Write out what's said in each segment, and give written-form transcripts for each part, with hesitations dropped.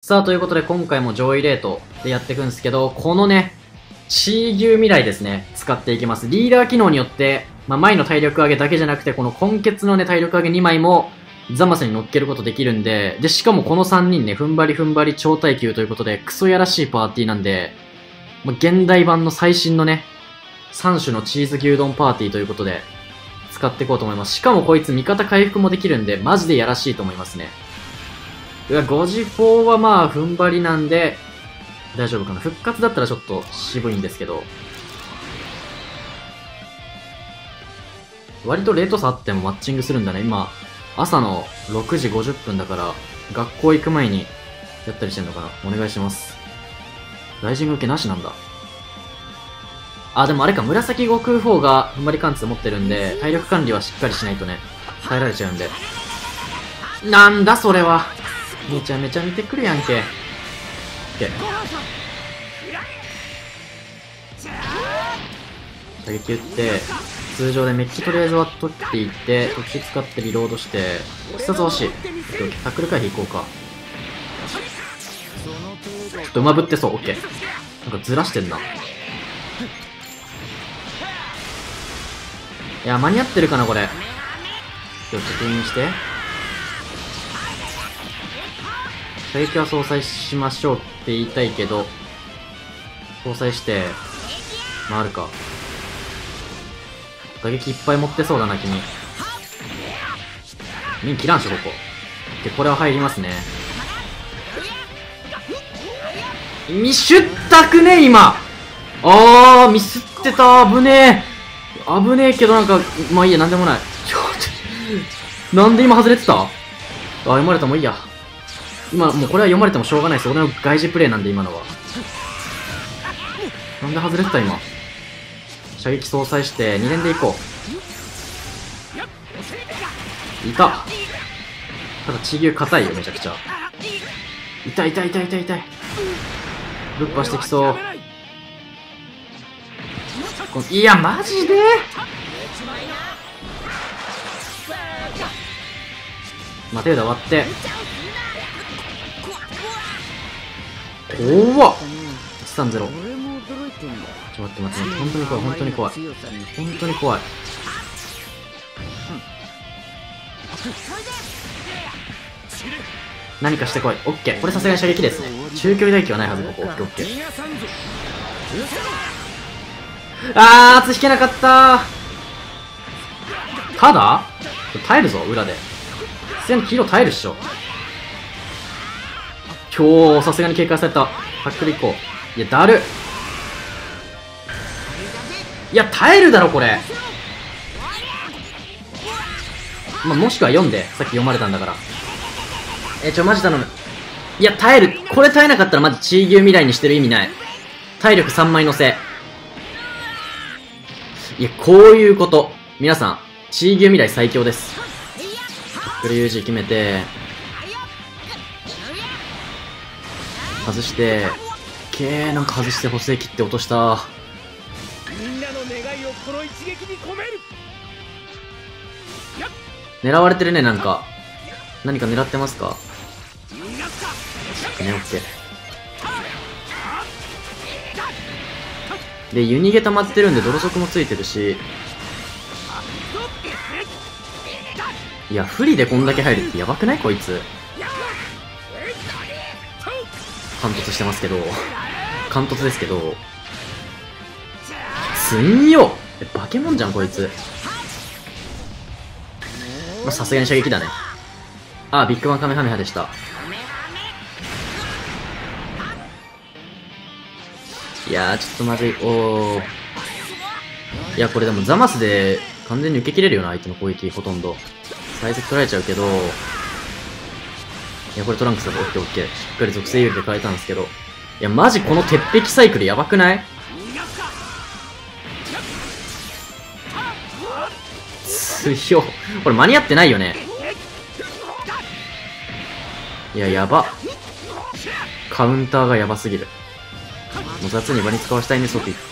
さあ、ということで今回も上位レートでやっていくんですけど、このね、チー牛未来ですね、使っていきます。リーダー機能によって、前の体力上げだけじゃなくて、この根血のね、体力上げ2枚も、ザマスに乗っけることできるんで、しかもこの3人ね、踏ん張り超耐久ということで、クソやらしいパーティーなんで、現代版の最新のね、3種のチーズ牛丼パーティーということで、使っていこうと思います。しかもこいつ味方回復もできるんで、マジでやらしいと思いますね。ゴジ4は踏ん張りなんで、大丈夫かな。復活だったらちょっと渋いんですけど、割とレート差あってもマッチングするんだね。今、朝の6時50分だから、学校行く前にやったりしてんのかな。お願いします。ライジング受けなしなんだ。あ、でもあれか、紫悟空4が踏ん張り貫通持ってるんで、体力管理はしっかりしないとね、耐えられちゃうんで。なんだそれは。めちゃめちゃ見てくるやんけ。オッケー。射撃打って、通常でメッキとりあえず割っとっていって、特殊使ってリロードして、必殺欲しい。タックル回避行こうか。ちょっと馬ぶってそう、オッケー。なんかずらしてんな。いや、間に合ってるかな、これ。ちょっと確認して。射撃は相殺しましょうって言いたいけど、相殺して、回るか。打撃いっぱい持ってそうだな、君。ミン切らんしょ、ここ。で、これは入りますね。ミシュったくね、今ミスってた、危ねえ。危ねえけどなんか、まあいいや、なんでもない。なんで今外れてた？読まれたもいいや。今、もうこれは読まれてもしょうがないです。俺の外事プレイなんで、今のは。なんで外れてた、今。射撃相殺して、2連でいこう。いた。ただ、地牛硬いよ、めちゃくちゃ。痛い。ぶっ破してきそう。いや、マジでマテウダ割って。怖っ !130。ちょっと待って。本当に怖い。何かしてこい。オッケー。これさすがに射撃ですね。中距離打撃はないはず、ここ。オッケー。引けなかったー。ただ耐えるぞ、裏で。さすがにキロ耐えるっしょ。今日、さすがに警戒された。タックル行こう。いや、だる。いや、耐えるだろ、これ。もしくは読んで。さっき読まれたんだから。マジ頼む。いや、耐える。これ耐えなかったらマジチー牛未来にしてる意味ない。体力3枚乗せ。いや、こういうこと。皆さん、チー牛未来最強です。これ UG 決めて、外して、なんか外して補正切って落とした。狙われてるね、なんか。何か狙ってますか？ね、オッケー。で、湯逃げ溜まってるんで、泥足もついてるし。いや、不利でこんだけ入るってやばくない？こいつ。貫突してますけど。貫突ですけど。強っ！化け物じゃん、こいつ。さすがに射撃だね。ビッグバンカメハメハでした。いやー、ちょっとまずい。いや、これでもザマスで完全に受け切れるよな、相手の攻撃、ほとんど。最速取られちゃうけど、いや、これトランクスだとオッケー。しっかり属性有利で変えたんですけど。いや、マジこの鉄壁サイクルやばくない？強っ。これ間に合ってないよね。いや、やば。カウンターがやばすぎる。もう雑に場に使わしたいんですって言って。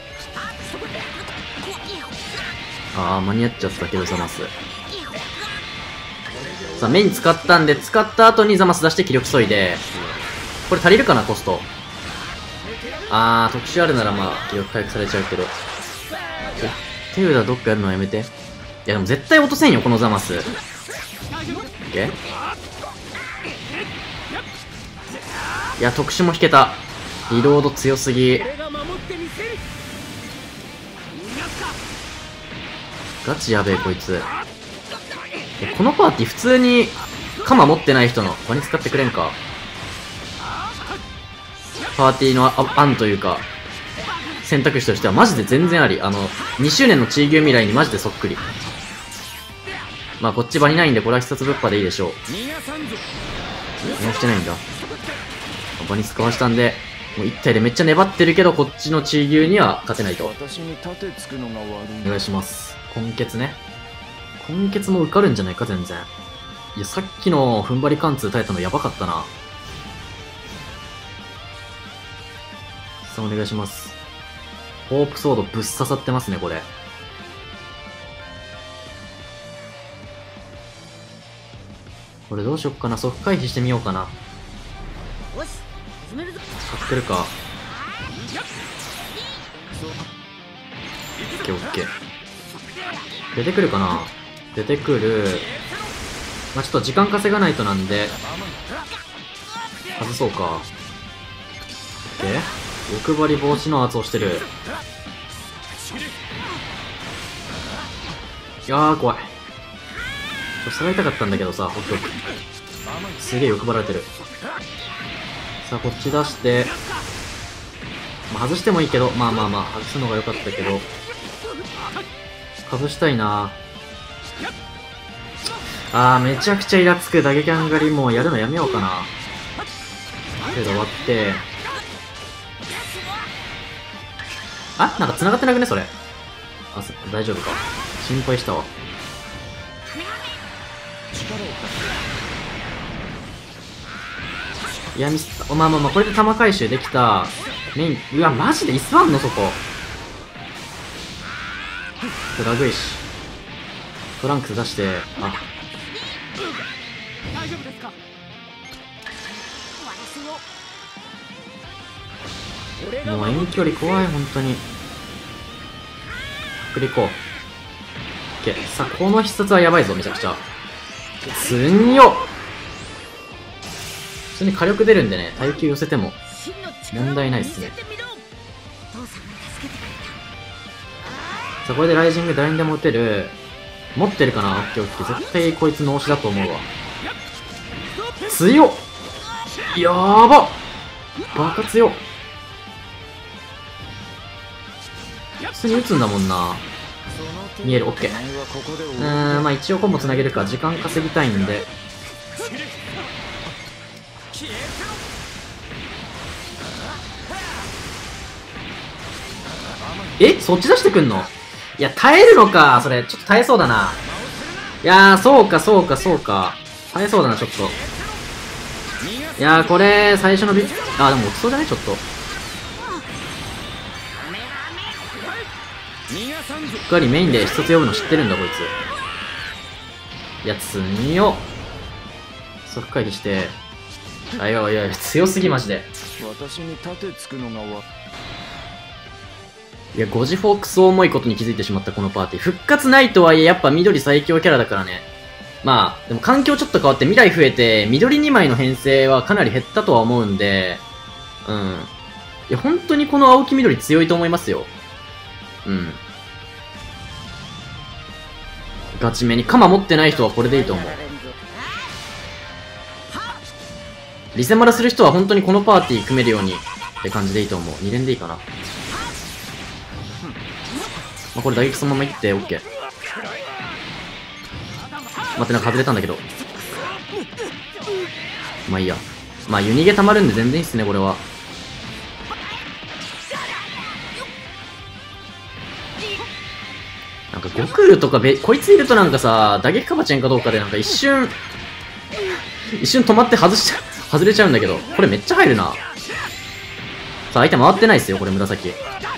間に合っちゃったけど、ザマス。さあ、メイン使ったんで、使った後にザマス出して気力削いで、 これ足りるかな、コスト。特殊あるならまあ、記憶回復されちゃうけど。手札どっかやるのはやめて。いやでも絶対落とせんよ、このザマス。オッケー。いや、特殊も引けた。リロード強すぎ。ガチやべえ、こいつ。このパーティー普通に、鎌持ってない人の場に使ってくれんか。パーティーの案というか、選択肢としてはマジで全然あり。2周年の地域未来にマジでそっくり。まあこっち場にないんで、これは必殺ぶっぱでいいでしょう。何もしてないんだ。場に使わしたんで、もう1体でめっちゃ粘ってるけど、こっちの地域には勝てないと。お願いします。今月ね。今月も受かるんじゃないか、全然。いや、さっきの踏ん張り貫通耐えたのやばかったな。さあ、お願いします。ホープソードぶっ刺さってますね、これ。これどうしよっかな。即回避してみようかな。使ってるか。オッケーオッケー。出てくるかな。出てくる。まあ、ちょっと時間稼がないとなんで、外そうか。オッケー。欲張り防止の圧をしてる。いやー、怖い。下がりたかったんだけどさ、オッケーオッケー。すげえ欲張られてる。さあ、こっち出して、まあ、外してもいいけど、まあまあまあ、外すのが良かったけど、外したいな。めちゃくちゃイラつく。打撃アンガリもうやるのやめようかな。けど終わって、なんか繋がってなくね、それ。大丈夫か。心配したわ。いや、ミスった。まあまあまあ、これで弾回収できた。メイン、うわ、マジで椅子あんのそこ。ラグいし。トランクス出して、もう遠距離怖い、本当に。くりこう。オッケー。さあ、この必殺はやばいぞ、めちゃくちゃ。すんよ。普通に火力出るんでね、耐久寄せても問題ないっすね。さあ、これでライジング誰にでも撃てる。持ってるかな。オッケーオッケー。絶対こいつ脳死だと思うわ。強っ。やーば。バカ強っ。普通に撃つんだもんな。見える。オッケー。まあ一応コンボつなげるか。時間稼ぎたいんで。そっち出してくんの？いや、耐えるのか。それ、ちょっと耐えそうだな。いやー、そうか、そうか、そうか。耐えそうだな、ちょっと。いやー、これ、最初のでも落ちそうじゃないちょっと。うっかりメインで一つ呼ぶの知ってるんだ、こいつ。いや、強よ。即回避して。いやいや、強すぎ、マジで。私に盾つくのがいや、ゴジフォークス重いことに気づいてしまったこのパーティー。復活ないとはいえ、やっぱ緑最強キャラだからね。まあ、でも環境ちょっと変わって未来増えて、緑2枚の編成はかなり減ったとは思うんで、いや、本当にこの青黄緑強いと思いますよ。ガチめに。鎌持ってない人はこれでいいと思う。リセマラする人は本当にこのパーティー組めるようにって感じでいいと思う。2連でいいかな。これ打撃そのままいって OK。 待って、なんか外れたんだけど。まあいいや。まあ湯逃げ溜まるんで全然いいっすね、これは。なんかゴクールとかこいついるとなんかさ、打撃カバチェンかどうかでなんか一瞬止まって外れちゃうんだけど、これめっちゃ入るな。さあ、相手回ってないっすよ、これ紫。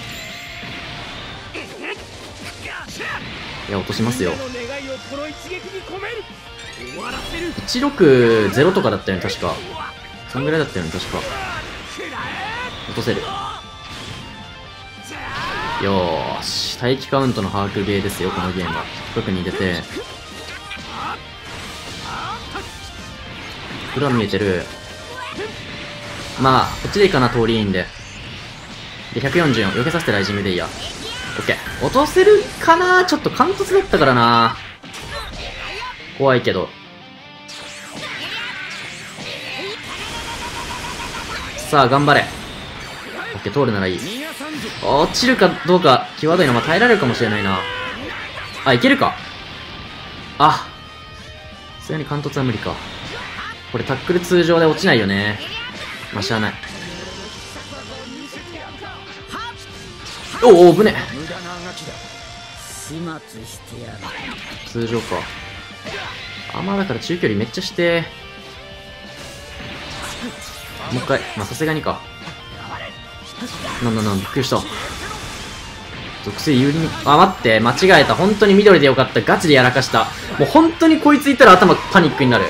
いや、落としますよ。160とかだったよね、確か。 そんぐらいだったよね、確か。落とせる。よーし。待機カウントの把握ゲーですよ、このゲームは。特に入れて。裏見えてる。まあ、こっちでいいかな、通りいいんで。で、144。避けさせてライジングでいいや。オッケー。落とせるかな？ちょっと貫突だったからな。怖いけど。さあ、頑張れ。オッケー、通るならいい。落ちるかどうか、際どいの、まあ、耐えられるかもしれないな。あ、いけるか。あ。さすがに貫突は無理か。これタックル通常で落ちないよね。まあ、しゃあない。おお、危ねえ。通常か。あ、まあだから中距離めっちゃして。もう一回。まあさすがにか。びっくりした。属性有利に。あ、待って。間違えた。本当に緑でよかった。ガチでやらかした。もう本当にこいついたら頭パニックになる。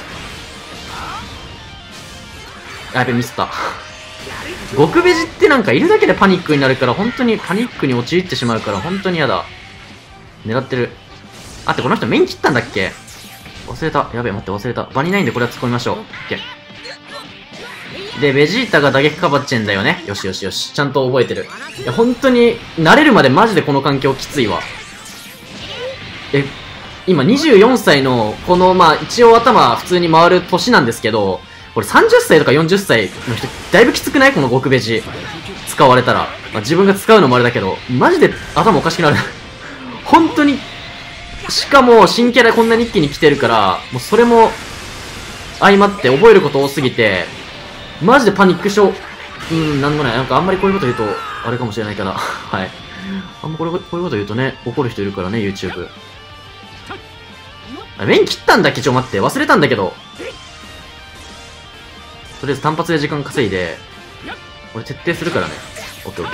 やべ、ミスった。極ベジってなんかいるだけでパニックになるから、本当にパニックに陥ってしまうから、本当に嫌だ。狙ってる。あって、この人面切ったんだっけ？忘れた。やべえ、待って、忘れた。場にないんでこれは突っ込みましょう。オッケー。で、ベジータが打撃カバッチェンだよね。よしよしよし。ちゃんと覚えてる。いや、本当に、慣れるまでマジでこの環境きついわ。今24歳の、この、まあ、一応頭普通に回る年なんですけど、これ30歳とか40歳の人、だいぶきつくない？この極ベジ。使われたら。まあ、自分が使うのもあれだけど、マジで頭おかしくなる。本当に、しかも新キャラこんなに一気に来てるから、もうそれも相まって覚えること多すぎて、マジでパニック症。なんもない。なんかあんまりこういうこと言うと、あれかもしれないから。はい。あんまこういうこと言うとね、怒る人いるからね、YouTube。面切ったんだっけ？待って、忘れたんだけど。とりあえず単発で時間稼いで、俺徹底するからね。オッケーオッケ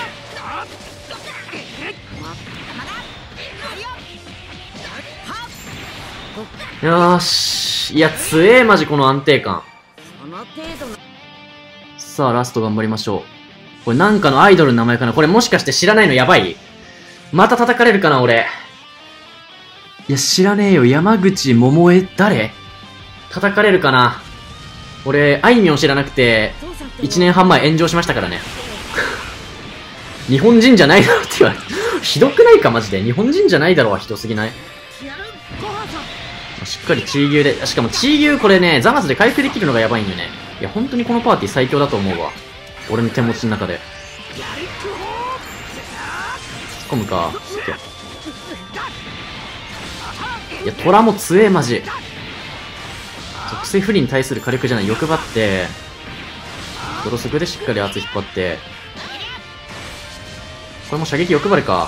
ー。よーし。いや、強え、マジこの安定感。さあ、ラスト頑張りましょう。これなんかのアイドルの名前かな？これもしかして知らないのやばい？また叩かれるかな、俺。いや、知らねえよ。山口百恵誰？叩かれるかな？俺、あいみょん知らなくて、1年半前炎上しましたからね。日本人じゃないだろって言われて。ひどくないかマジで。日本人じゃないだろはひどすぎない？しっかりチー牛で。しかもチー牛これね、ザマスで回復できるのがやばいんよね。いや、本当にこのパーティー最強だと思うわ。俺の手持ちの中で。突っ込むか。いや、トラも強え、マジ。属性不利に対する火力じゃない。欲張って、ドロスクでしっかり圧引っ張って。これも射撃欲張りか。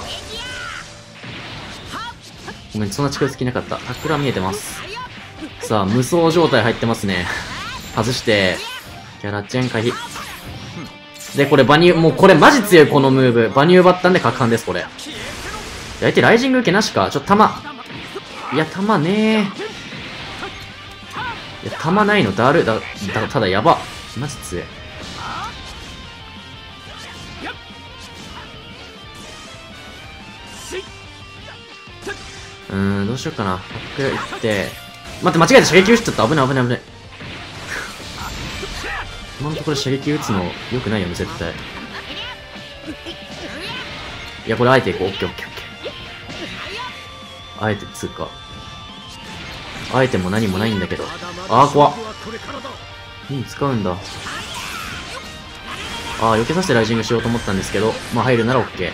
ごめん、そんな近づきなかった。タックルは見えてます。さあ、無双状態入ってますね。外して、キャラチェン回避。で、これバニュー、もうこれマジ強いこのムーブ。バニューバッタンで角反です、これ。相手ライジング受けなしか。ちょっと弾。いや、弾ねー。いや、弾ないのだる。ただやば。マジ強い。どうしようかな。タックル行って。待って、間違えて射撃打っちゃった。危ない危ない危ない。今のところ射撃打つの良くないよね、絶対。いや、これあえていこう。オッケーオッケーオッケー。あえて通過。あえても何もないんだけど。あー、怖っ。使うんだ。避けさせてライジングしようと思ったんですけど、まあ入るなら OK。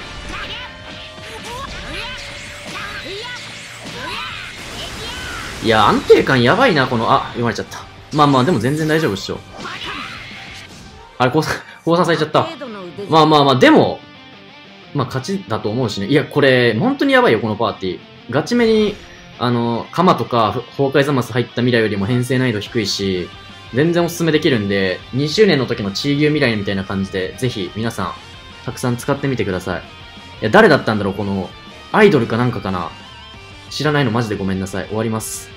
いや、安定感やばいな、この、読まれちゃった。まあまあ、でも全然大丈夫っしょ。あれ、降参されちゃった。まあまあまあ、でも、まあ勝ちだと思うしね。いや、これ、本当にやばいよ、このパーティー。ガチめに、カマとか、崩壊ザマス入った未来よりも編成難易度低いし、全然おすすめできるんで、2周年の時のチーギュー未来みたいな感じで、ぜひ皆さん、たくさん使ってみてください。いや、誰だったんだろう、この、アイドルかなんかかな。知らないのマジでごめんなさい。終わります。